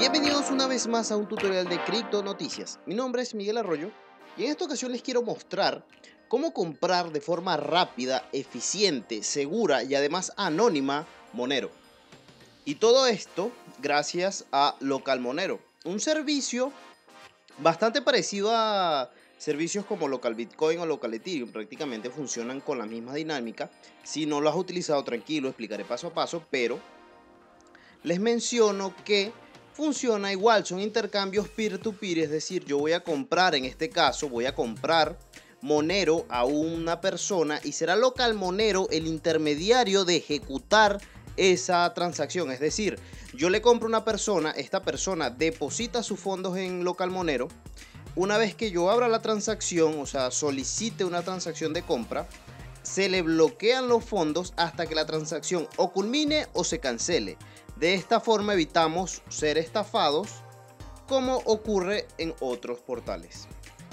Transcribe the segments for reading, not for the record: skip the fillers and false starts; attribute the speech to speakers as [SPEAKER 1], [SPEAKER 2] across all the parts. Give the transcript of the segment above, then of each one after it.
[SPEAKER 1] Bienvenidos una vez más a un tutorial de Cripto Noticias. Mi nombre es Miguel Arroyo y en esta ocasión les quiero mostrar cómo comprar de forma rápida, eficiente, segura y además anónima Monero. Y todo esto gracias a Local Monero, un servicio bastante parecido a servicios como Local Bitcoin o Local Ethereum. Prácticamente funcionan con la misma dinámica. Si no lo has utilizado, tranquilo, explicaré paso a paso, pero les menciono que funciona igual, son intercambios peer-to-peer, es decir, yo voy a comprar, en este caso, voy a comprar Monero a una persona y será Local Monero el intermediario de ejecutar esa transacción. Es decir, yo le compro a una persona, esta persona deposita sus fondos en Local Monero. Una vez que yo abra la transacción, o sea, solicite una transacción de compra, se le bloquean los fondos hasta que la transacción o culmine o se cancele. De esta forma evitamos ser estafados como ocurre en otros portales.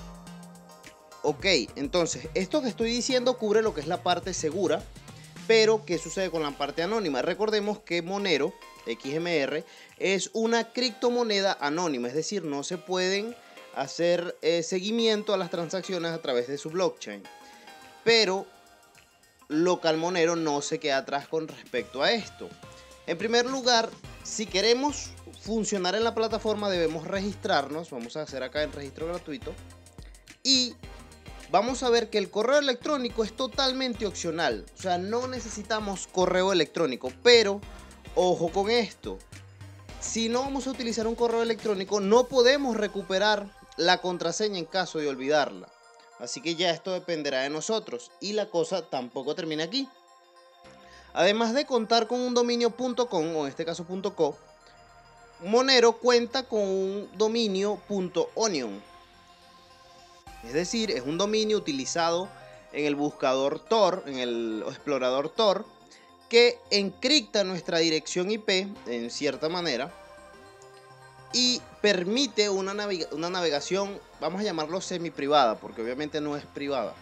[SPEAKER 1] Ok, entonces esto que estoy diciendo cubre lo que es la parte segura, pero ¿qué sucede con la parte anónima? Recordemos que Monero, XMR, es una criptomoneda anónima, es decir, no se pueden hacer seguimiento a las transacciones a través de su blockchain. Pero Local Monero no se queda atrás con respecto a esto. En primer lugar, si queremos funcionar en la plataforma debemos registrarnos. Vamos a hacer acá el registro gratuito y vamos a ver que el correo electrónico es totalmente opcional. O sea, no necesitamos correo electrónico, pero ojo con esto. Si no vamos a utilizar un correo electrónico, no podemos recuperar la contraseña en caso de olvidarla. Así que ya esto dependerá de nosotros y la cosa tampoco termina aquí. Además de contar con un dominio .com o en este caso .co, Monero cuenta con un dominio .onion. Es decir, es un dominio utilizado en el buscador Tor, en el explorador Tor, que encripta nuestra dirección IP en cierta manera y permite una navegación, vamos a llamarlo semi privada, porque obviamente no es privada.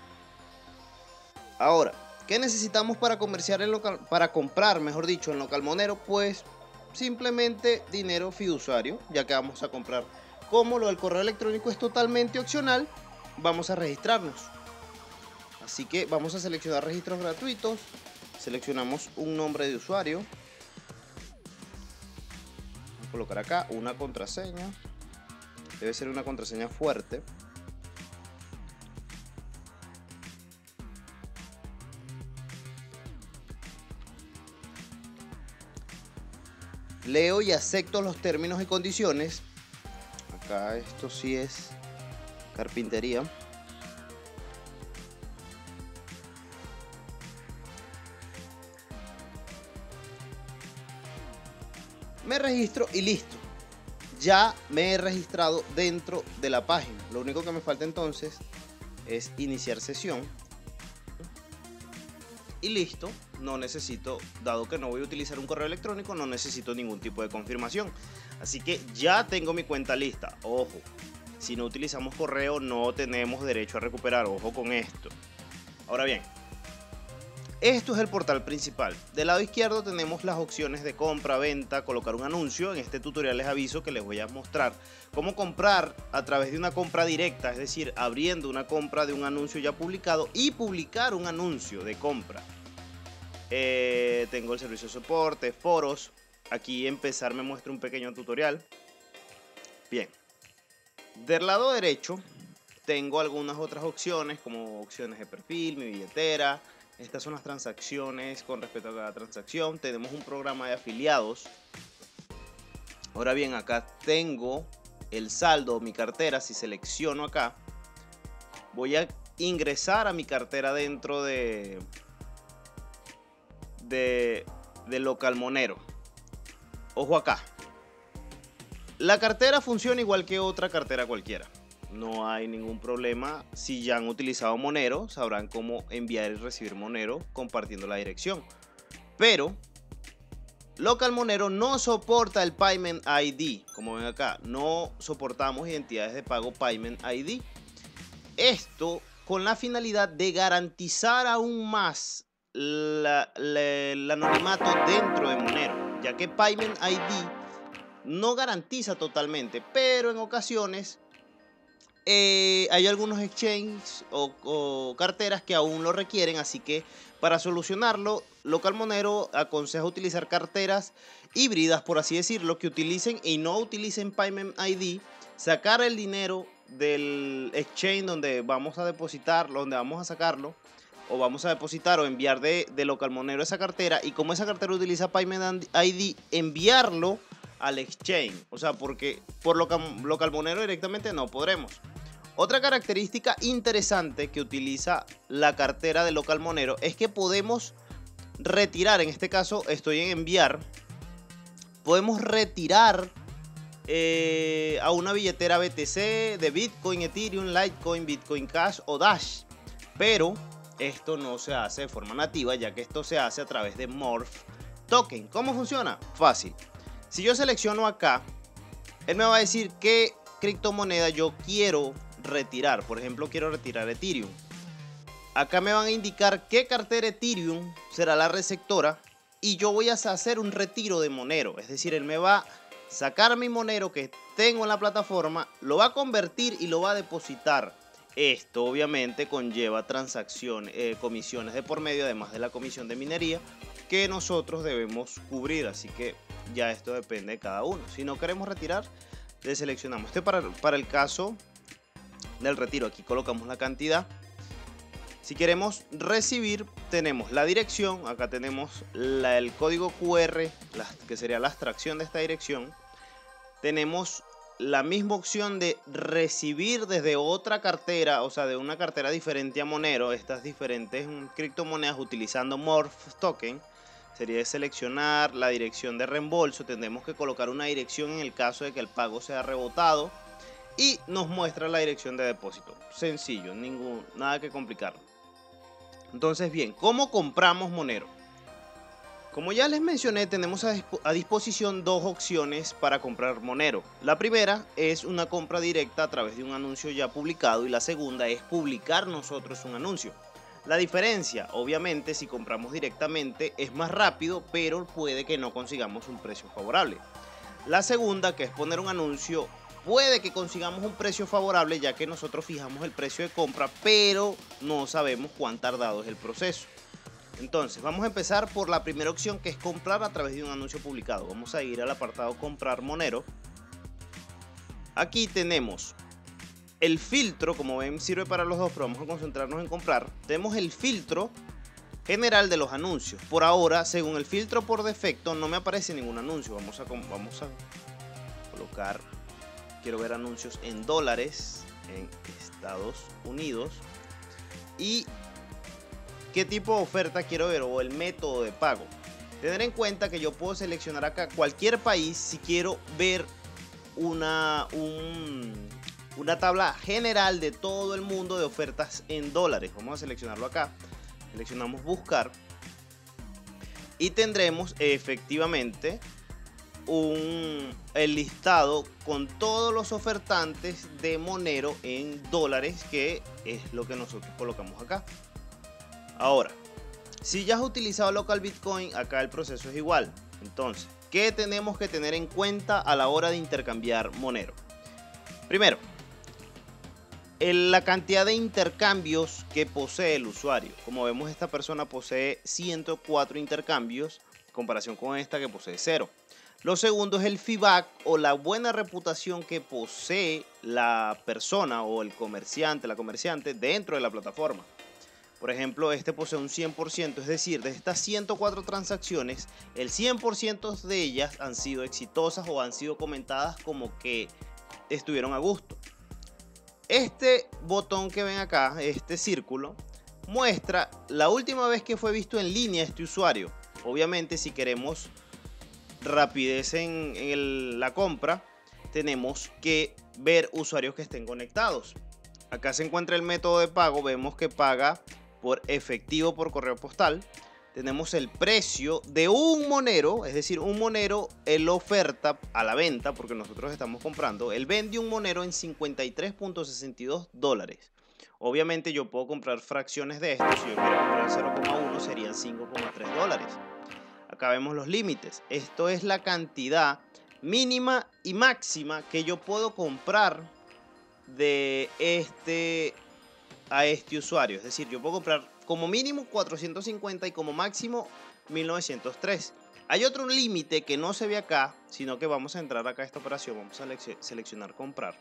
[SPEAKER 1] Ahora, ¿qué necesitamos para comerciar para comprar, mejor dicho, en Local Monero? Pues simplemente dinero fiduciario, ya que vamos a comprar. Como lo del correo electrónico es totalmente opcional, vamos a registrarnos. Así que vamos a seleccionar registros gratuitos, seleccionamos un nombre de usuario, vamos a colocar acá una contraseña, debe ser una contraseña fuerte. Leo y acepto los términos y condiciones. Acá esto sí es carpintería. Me registro y listo. Ya me he registrado dentro de la página. Lo único que me falta entonces es iniciar sesión. Y listo, no necesito, dado que no voy a utilizar un correo electrónico, no necesito ningún tipo de confirmación. Así que ya tengo mi cuenta lista. Ojo, si no utilizamos correo no tenemos derecho a recuperar, ojo con esto. Ahora bien, esto es el portal principal. Del lado izquierdo tenemos las opciones de compra, venta, colocar un anuncio. En este tutorial les aviso que les voy a mostrar cómo comprar a través de una compra directa, es decir, abriendo una compra de un anuncio ya publicado y publicar un anuncio de compra. Tengo el servicio de soporte, foros. Aquí empezar me muestra un pequeño tutorial. Bien. Del lado derecho tengo algunas otras opciones como opciones de perfil, mi billetera. Estas son las transacciones con respecto a cada transacción. Tenemos un programa de afiliados. Ahora bien, acá tengo el saldo, mi cartera. Si selecciono acá, voy a ingresar a mi cartera dentro de Local Monero. Ojo acá. La cartera funciona igual que otra cartera cualquiera. No hay ningún problema. Si ya han utilizado Monero, sabrán cómo enviar y recibir Monero compartiendo la dirección. Pero Local Monero no soporta el Payment ID. Como ven acá, no soportamos identidades de pago Payment ID. Esto con la finalidad de garantizar aún más el anonimato dentro de Monero, ya que Payment ID no garantiza totalmente, pero en ocasiones hay algunos exchanges o carteras que aún lo requieren, así que para solucionarlo, Local Monero aconseja utilizar carteras híbridas, por así decirlo, que utilicen y no utilicen Payment ID, sacar el dinero del exchange donde vamos a depositarlo, donde vamos a sacarlo, o vamos a depositar o enviar de Local Monero esa cartera, y como esa cartera utiliza Payment ID, enviarlo al exchange. O sea, porque por Local Monero directamente no podremos. Otra característica interesante que utiliza la cartera de Local Monero es que podemos retirar, en este caso estoy en enviar, podemos retirar a una billetera BTC de Bitcoin, Ethereum, Litecoin, Bitcoin Cash o Dash, pero esto no se hace de forma nativa, ya que esto se hace a través de Morph Token. ¿Cómo funciona? Fácil. Si yo selecciono acá, él me va a decir qué criptomoneda yo quiero retirar. Por ejemplo, quiero retirar Ethereum. Acá me van a indicar qué cartera Ethereum será la receptora y yo voy a hacer un retiro de Monero. Es decir, él me va a sacar mi Monero que tengo en la plataforma, lo va a convertir y lo va a depositar. Esto obviamente conlleva transacciones, comisiones de por medio, además de la comisión de minería que nosotros debemos cubrir. Así que ya esto depende de cada uno. Si no queremos retirar, deseleccionamos. Este para el caso del retiro. Aquí colocamos la cantidad. Si queremos recibir, tenemos la dirección. Acá tenemos el código QR, que sería la extracción de esta dirección. Tenemos la misma opción de recibir desde otra cartera, o sea, de una cartera diferente a Monero, estas diferentes criptomonedas utilizando Morph Token. Sería seleccionar la dirección de reembolso. Tendremos que colocar una dirección en el caso de que el pago sea rebotado. Y nos muestra la dirección de depósito. Sencillo, nada que complicar. Entonces, bien, ¿cómo compramos Monero? Como ya les mencioné, tenemos a disposición dos opciones para comprar Monero. La primera es una compra directa a través de un anuncio ya publicado, y la segunda es publicar nosotros un anuncio. La diferencia, obviamente, si compramos directamente es más rápido, pero puede que no consigamos un precio favorable. La segunda, que es poner un anuncio, puede que consigamos un precio favorable, ya que nosotros fijamos el precio de compra, pero no sabemos cuán tardado es el proceso. Entonces, vamos a empezar por la primera opción, que es comprar a través de un anuncio publicado. Vamos a ir al apartado comprar Monero. Aquí tenemos el filtro, como ven sirve para los dos, pero vamos a concentrarnos en comprar. Tenemos el filtro general de los anuncios. Por ahora, según el filtro por defecto, no me aparece ningún anuncio. Vamos a colocar, quiero ver anuncios en dólares en Estados Unidos. Y qué tipo de oferta quiero ver, o el método de pago. Tener en cuenta que yo puedo seleccionar acá cualquier país si quiero ver una tabla general de todo el mundo de ofertas en dólares. Vamos a seleccionarlo acá. Seleccionamos buscar y tendremos efectivamente el listado con todos los ofertantes de Monero en dólares, que es lo que nosotros colocamos acá. Ahora, si ya has utilizado Local Bitcoin, acá el proceso es igual. Entonces, ¿qué tenemos que tener en cuenta a la hora de intercambiar Monero? Primero, la cantidad de intercambios que posee el usuario. Como vemos, esta persona posee 104 intercambios en comparación con esta que posee 0. Lo segundo es el feedback o la buena reputación que posee la persona o el comerciante, la comerciante dentro de la plataforma. Por ejemplo, este posee un 100%, es decir, de estas 104 transacciones, el 100% de ellas han sido exitosas o han sido comentadas como que estuvieron a gusto. Este botón que ven acá, este círculo, muestra la última vez que fue visto en línea este usuario. Obviamente, si queremos rapidez en la compra, tenemos que ver usuarios que estén conectados. Acá se encuentra el método de pago. Vemos que paga por efectivo, por correo postal. Tenemos el precio de un Monero, es decir, un Monero él oferta a la venta, porque nosotros estamos comprando. Él vende un Monero en 53.62 dólares. Obviamente yo puedo comprar fracciones de esto. Si yo quiero comprar 0,1 serían 5,3 dólares. Acá vemos los límites. Esto es la cantidad mínima y máxima que yo puedo comprar de a este usuario. Es decir, yo puedo comprar como mínimo 450 y como máximo 1903. Hay otro límite que no se ve acá, sino que vamos a entrar acá a esta operación, vamos a seleccionar comprar.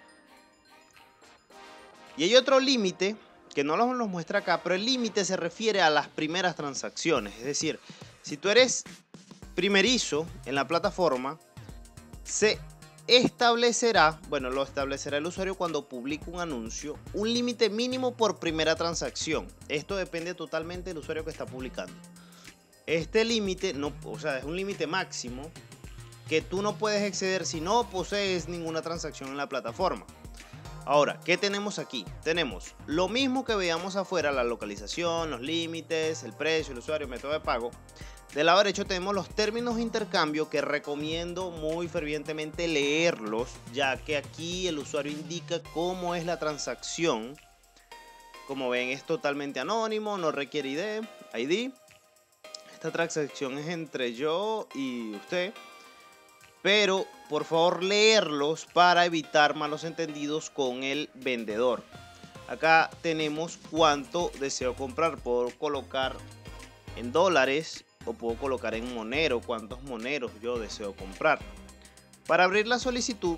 [SPEAKER 1] Y hay otro límite que no nos muestra acá, pero el límite se refiere a las primeras transacciones. Es decir, si tú eres primerizo en la plataforma, se establecerá, bueno, lo establecerá el usuario cuando publique un anuncio, un límite mínimo por primera transacción. Esto depende totalmente del usuario que está publicando. Este límite, no, o sea, es un límite máximo que tú no puedes exceder si no posees ninguna transacción en la plataforma. Ahora, ¿qué tenemos aquí? Tenemos lo mismo que veíamos afuera, la localización, los límites, el precio, el usuario, método de pago. Del lado derecho tenemos los términos de intercambio que recomiendo muy fervientemente leerlos, ya que aquí el usuario indica cómo es la transacción. Como ven, es totalmente anónimo, no requiere ID. Esta transacción es entre yo y usted, pero por favor leerlos para evitar malos entendidos con el vendedor. Acá tenemos cuánto deseo comprar. Puedo colocar en dólares o puedo colocar en Monero, cuántos moneros yo deseo comprar. Para abrir la solicitud,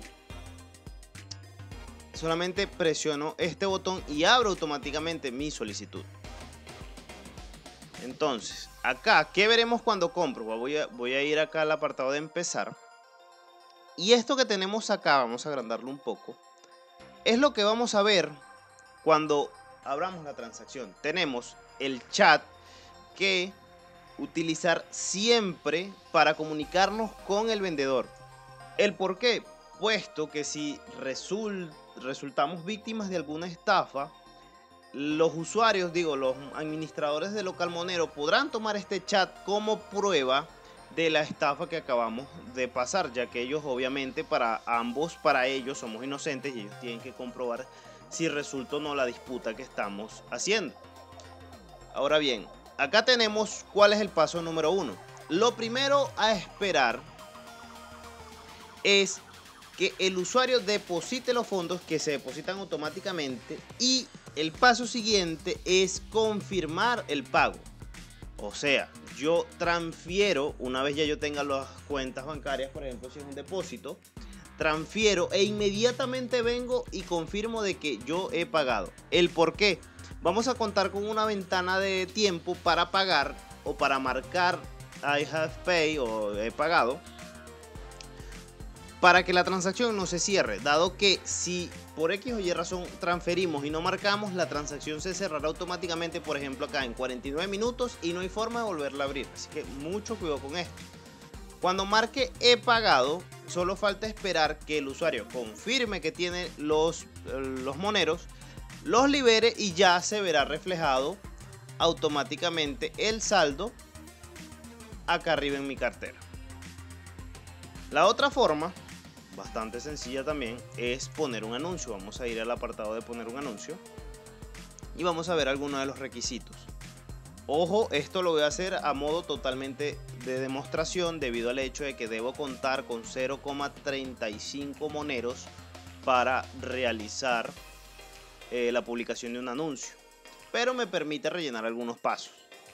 [SPEAKER 1] solamente presiono este botón y abro automáticamente mi solicitud. Entonces, acá, ¿qué veremos cuando compro? Voy a ir acá al apartado de empezar. Y esto que tenemos acá, vamos a agrandarlo un poco, es lo que vamos a ver cuando abramos la transacción. Tenemos el chat que utilizar siempre para comunicarnos con el vendedor. ¿El por qué? Puesto que si resultamos víctimas de alguna estafa, los usuarios, los administradores de local monero podrán tomar este chat como prueba de la estafa que acabamos de pasar, ya que ellos obviamente para ellos somos inocentes y ellos tienen que comprobar si resulta o no la disputa que estamos haciendo. Ahora bien, acá tenemos cuál es el paso número 1. Lo primero a esperar es que el usuario deposite los fondos, que se depositan automáticamente, y el paso siguiente es confirmar el pago. O sea, yo transfiero, una vez ya yo tenga las cuentas bancarias, por ejemplo, si es un depósito, transfiero e inmediatamente vengo y confirmo de que yo he pagado. ¿El por qué? Vamos a contar con una ventana de tiempo para pagar o para marcar I have paid o he pagado, para que la transacción no se cierre, dado que si por X o Y razón transferimos y no marcamos, la transacción se cerrará automáticamente, por ejemplo acá en 49 minutos y no hay forma de volverla a abrir. Así que mucho cuidado con esto. Cuando marque he pagado, solo falta esperar que el usuario confirme que tiene los moneros, los libere y ya se verá reflejado automáticamente el saldo acá arriba en mi cartera. La otra forma, bastante sencilla también, es poner un anuncio. Vamos a ir al apartado de poner un anuncio y vamos a ver algunos de los requisitos. Ojo, esto lo voy a hacer a modo totalmente de demostración, debido al hecho de que debo contar con 0,35 moneros para realizar la publicación de un anuncio, pero me permite rellenar algunos pasos.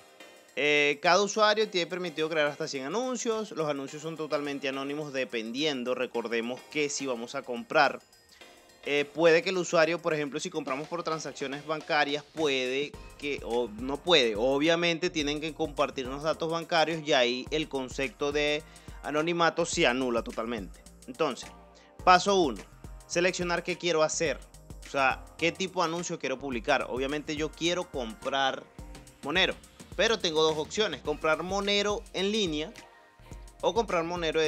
[SPEAKER 1] Cada usuario tiene permitido crear hasta 100 anuncios. Los anuncios son totalmente anónimos dependiendo. Recordemos que si vamos a comprar, puede que el usuario, por ejemplo, si compramos por transacciones bancarias, puede que, o no puede, obviamente tienen que compartir los datos bancarios y ahí el concepto de anonimato se anula totalmente. Entonces, paso 1, seleccionar qué quiero hacer, o sea, qué tipo de anuncio quiero publicar. Obviamente yo quiero comprar Monero, pero tengo dos opciones: comprar Monero en línea o comprar Monero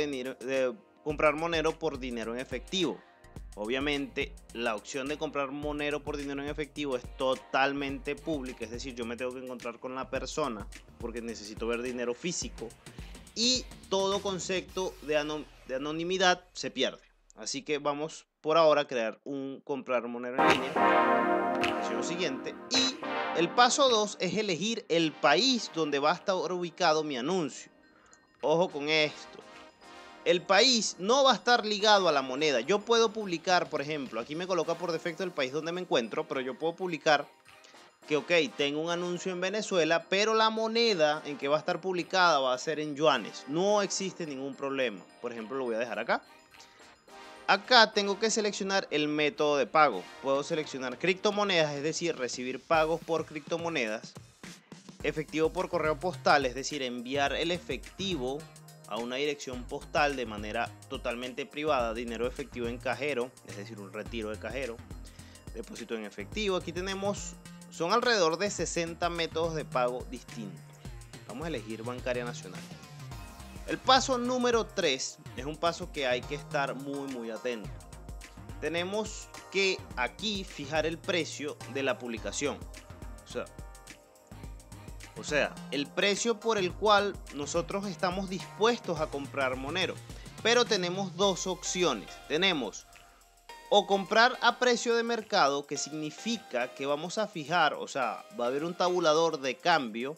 [SPEAKER 1] por dinero en efectivo. Obviamente la opción de comprar Monero por dinero en efectivo es totalmente pública, es decir, yo me tengo que encontrar con la persona porque necesito ver dinero físico y todo concepto de anonimidad se pierde. Así que vamos por ahora a crear un comprar Monero en línea. Acción siguiente. Y el paso 2 es elegir el país donde va a estar ubicado mi anuncio. Ojo con esto. el país no va a estar ligado a la moneda. Yo puedo publicar, por ejemplo, aquí me coloca por defecto el país donde me encuentro, pero yo puedo publicar que, ok, tengo un anuncio en Venezuela, pero la moneda en que va a estar publicada va a ser en yuanes. No existe ningún problema. Por ejemplo, lo voy a dejar acá. Acá tengo que seleccionar el método de pago. Puedo seleccionar criptomonedas, es decir, recibir pagos por criptomonedas. Efectivo por correo postal, es decir, enviar el efectivo a una dirección postal de manera totalmente privada. Dinero efectivo en cajero, es decir, un retiro de cajero. Depósito en efectivo. Aquí tenemos, son alrededor de 60 métodos de pago distintos. Vamos a elegir Bancaria Nacional. El paso número 3 es un paso que hay que estar muy atento. Tenemos que aquí fijar el precio de la publicación. O sea, el precio por el cual nosotros estamos dispuestos a comprar Monero. Pero tenemos dos opciones. Tenemos o comprar a precio de mercado, que significa que vamos a fijar, o sea, va a haber un tabulador de cambio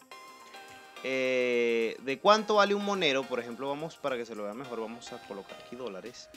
[SPEAKER 1] de cuánto vale un Monero. Por ejemplo, vamos, para que se lo vea mejor, vamos a colocar aquí dólares.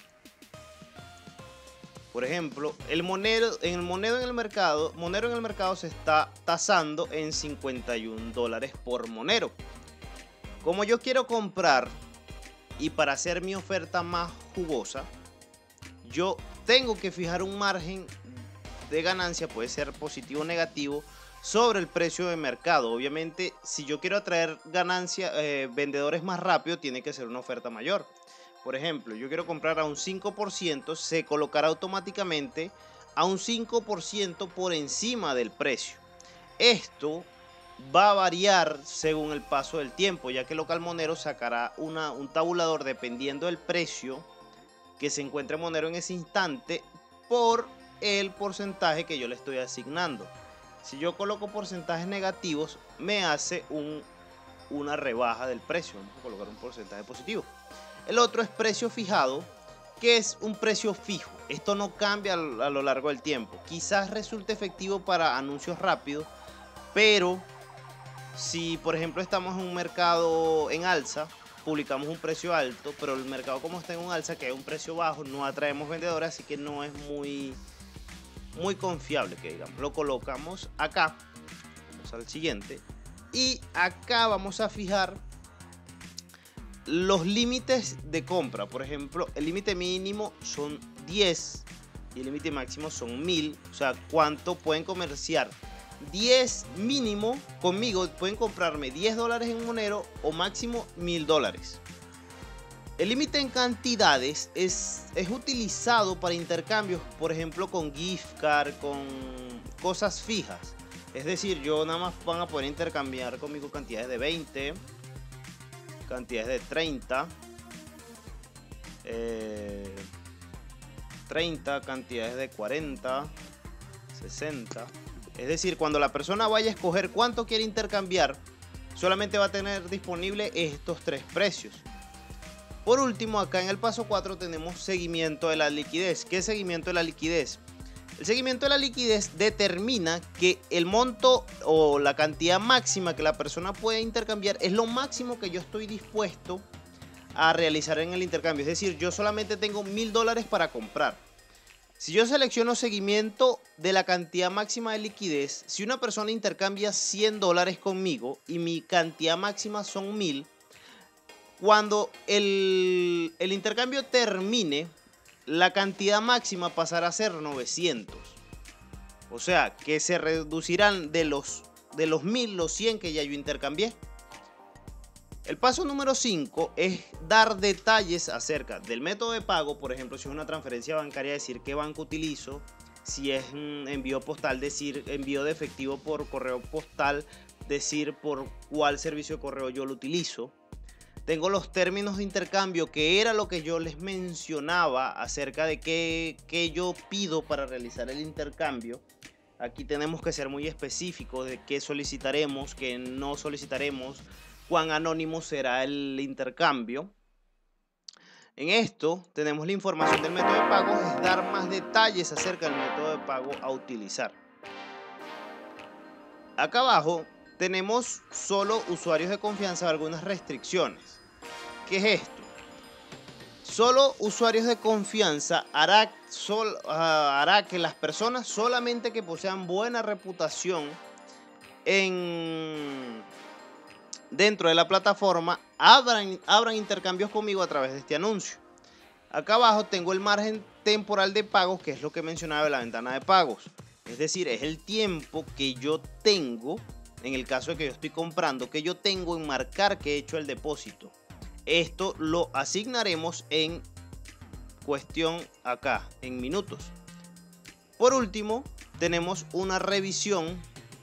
[SPEAKER 1] Por ejemplo, el Monero en el mercado se está tasando en 51 dólares por Monero. Como yo quiero comprar y para hacer mi oferta más jugosa, yo tengo que fijar un margen de ganancia, puede ser positivo o negativo, sobre el precio de mercado. Obviamente, si yo quiero atraer ganancia, vendedores más rápido, tiene que ser una oferta mayor. Por ejemplo, yo quiero comprar a un 5%, se colocará automáticamente a un 5% por encima del precio. Esto va a variar según el paso del tiempo, ya que Local Monero sacará un tabulador dependiendo del precio que se encuentre Monero en ese instante por el porcentaje que yo le estoy asignando. Si yo coloco porcentajes negativos, me hace una rebaja del precio. Vamos a colocar un porcentaje positivo. El otro es precio fijado, que es un precio fijo. Esto no cambia a lo largo del tiempo. Quizás resulte efectivo para anuncios rápidos, pero si por ejemplo estamos en un mercado en alza, publicamos un precio alto, pero el mercado como está en un alza, que es un precio bajo, no atraemos vendedores, así que no es muy confiable, que digamos. Lo colocamos acá, vamos al siguiente, y acá vamos a fijar los límites de compra. Por ejemplo, el límite mínimo son 10 y el límite máximo son 1000. O sea, cuánto pueden comerciar. 10 mínimo conmigo, pueden comprarme 10 dólares en Monero o máximo 1000 dólares. El límite en cantidades es utilizado para intercambios, por ejemplo, con gift card, con cosas fijas. Es decir, yo nada más van a poder intercambiar conmigo cantidades de 20, cantidades de 30, 30, cantidades de 40, 60. Es decir, cuando la persona vaya a escoger cuánto quiere intercambiar, solamente va a tener disponible estos tres precios. Por último, acá en el paso 4 tenemos seguimiento de la liquidez. ¿Qué es seguimiento de la liquidez? El seguimiento de la liquidez determina que el monto o la cantidad máxima que la persona puede intercambiar es lo máximo que yo estoy dispuesto a realizar en el intercambio. Es decir, yo solamente tengo 1000 dólares para comprar. Si yo selecciono seguimiento de la cantidad máxima de liquidez, si una persona intercambia 100 dólares conmigo y mi cantidad máxima son 1000, cuando el intercambio termine, la cantidad máxima pasará a ser 900. O sea, que se reducirán de los 1000, los 100 que ya yo intercambié. El paso número 5 es dar detalles acerca del método de pago. Por ejemplo, si es una transferencia bancaria, decir qué banco utilizo. Si es un envío postal, decir envío de efectivo por correo postal, decir por cuál servicio de correo yo lo utilizo. Tengo los términos de intercambio, que era lo que yo les mencionaba acerca de qué yo pido para realizar el intercambio. Aquí tenemos que ser muy específicos de qué solicitaremos, qué no solicitaremos, cuán anónimo será el intercambio. En esto tenemos la información del método de pago, es dar más detalles acerca del método de pago a utilizar. Acá abajo tenemos solo usuarios de confianza, algunas restricciones. ¿Qué es esto? Solo usuarios de confianza hará que las personas solamente que posean buena reputación dentro de la plataforma abran intercambios conmigo a través de este anuncio. Acá abajo tengo el margen temporal de pagos, que es lo que mencionaba de la ventana de pagos. Es decir, es el tiempo que yo tengo, en el caso de que yo estoy comprando, que yo tengo en marcar que he hecho el depósito. Esto lo asignaremos en cuestión acá, en minutos. Por último, tenemos una revisión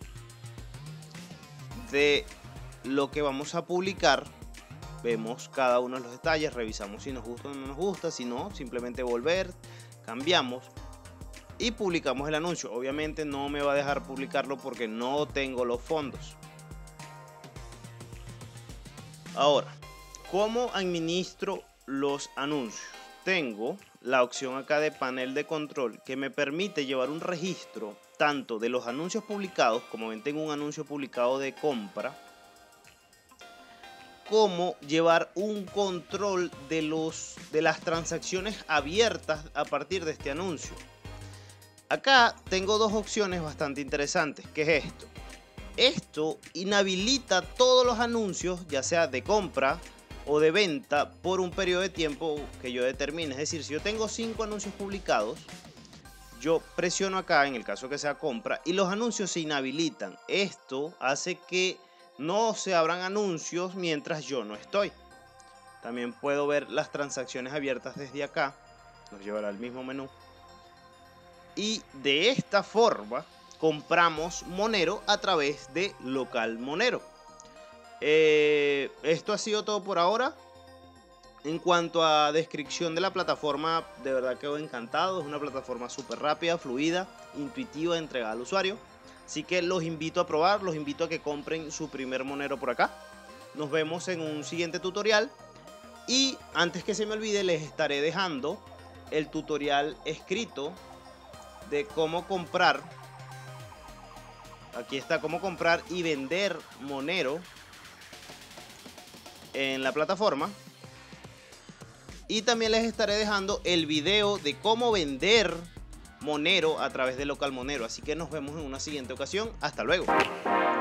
[SPEAKER 1] de lo que vamos a publicar. Vemos cada uno de los detalles, revisamos si nos gusta o no nos gusta, si no, simplemente volver, cambiamos y publicamos el anuncio. Obviamente no me va a dejar publicarlo porque no tengo los fondos. Ahora, ¿cómo administro los anuncios? Tengo la opción acá de panel de control que me permite llevar un registro tanto de los anuncios publicados, como ven tengo un anuncio publicado de compra, como llevar un control de las transacciones abiertas a partir de este anuncio. Acá tengo dos opciones bastante interesantes. ¿Qué es esto? Esto inhabilita todos los anuncios, ya sea de compra o de venta, por un periodo de tiempo que yo determine. Es decir, si yo tengo 5 anuncios publicados, yo presiono acá en el caso que sea compra y los anuncios se inhabilitan. Esto hace que no se abran anuncios mientras yo no estoy. También puedo ver las transacciones abiertas desde acá. Nos llevará al mismo menú. Y de esta forma compramos Monero a través de Local Monero. Esto ha sido todo por ahora. En cuanto a descripción de la plataforma, de verdad quedo encantado. Es una plataforma súper rápida, fluida, intuitiva de entrega al usuario. Así que los invito a probar, los invito a que compren su primer Monero por acá. Nos vemos en un siguiente tutorial. Y antes que se me olvide, les estaré dejando el tutorial escrito de cómo comprar. Aquí está cómo comprar y vender Monero en la plataforma. Y también les estaré dejando el video de cómo vender Monero a través de Local Monero. Así que nos vemos en una siguiente ocasión. Hasta luego.